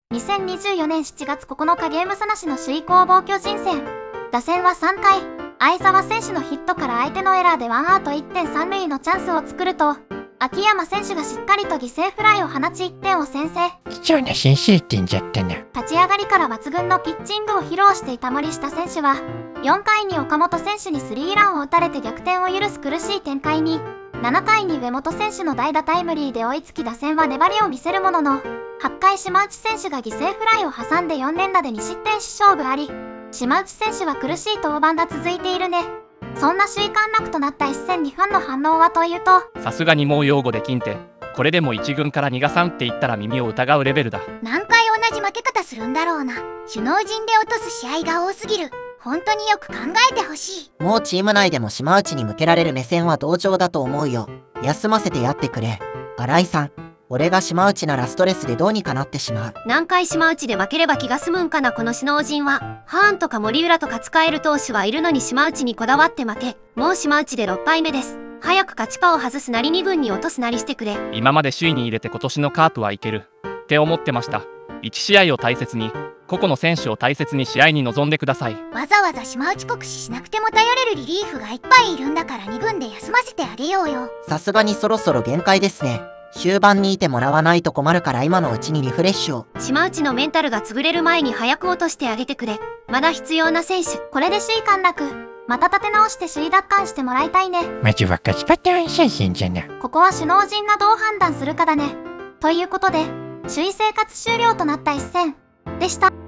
2024年7月9日ゲーム差なしの首位攻防巨人戦。打線は3回、相澤選手のヒットから相手のエラーでワンアウト1点3塁のチャンスを作ると、秋山選手がしっかりと犠牲フライを放ち1点を先制。 貴重な先制点じゃったな。 立ち上がりから抜群のピッチングを披露していた森下選手は、4回に岡本選手にスリーランを打たれて逆転を許す苦しい展開に、7回に上本選手の代打タイムリーで追いつき打線は粘りを見せるものの、8回島内選手が犠牲フライを挟んで4連打で2失点し勝負あり、島内選手は苦しい登板が続いているね。そんな首位陥落となった一戦にファンの反応はというと、 さすがにもう擁護できんて、これでも1軍から2が3って言ったら耳を疑うレベルだ。 何回同じ負け方するんだろうな。首脳陣で落とす試合が多すぎる。本当によく考えてほしい。 もうチーム内でも島内に向けられる目線は同情だと思うよ。休ませてやってくれ。新井さん、俺が島内ならストレスでどうにかなってしまう。 何回島内で負ければ気が済むんかなこの首脳陣は。ハーンとか森浦とか使える投手はいるのに島内にこだわって負け。もう島内で6敗目です。早く勝ちパを外すなり2軍に落とすなりしてくれ。 今まで首位に入れて今年のカープはいけるって思ってました。1試合を大切に、個々の選手を大切に試合に臨んでください。 わざわざ島内酷使しなくても頼れるリリーフがいっぱいいるんだから2軍で休ませてあげようよ。 さすがにそろそろ限界ですね。終盤にいてもらわないと困るから今のうちにリフレッシュを。 島内のメンタルが潰れる前に早く落としてあげてくれ。まだ必要な選手。 これで首位陥落。また立て直して首位奪還してもらいたいね。 まずは勝ちパターン写真じゃな。 ここは首脳陣がどう判断するかだね。ということで、首位生活終了となった一戦でした。